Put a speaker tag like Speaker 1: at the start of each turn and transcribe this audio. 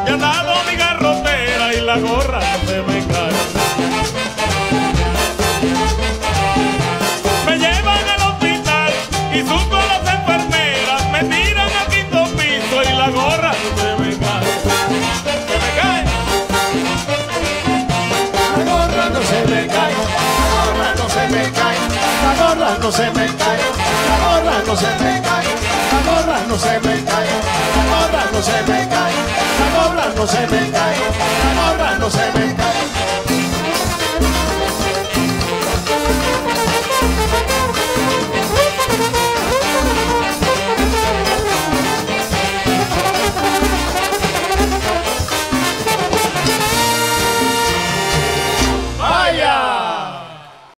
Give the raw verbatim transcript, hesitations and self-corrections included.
Speaker 1: me han dado mi garrotera y la gorra no se me cae. Me llevan al hospital y supo a las enfermeras, me tiran al quinto piso y la gorra no se me cae. Se me cae.
Speaker 2: La gorra no se me cae, la gorra no se me cae, la gorra no se me cae, la gorra no se me cae, la gorra no se me cae, la gorra no se me cae, la gorra no se me cae.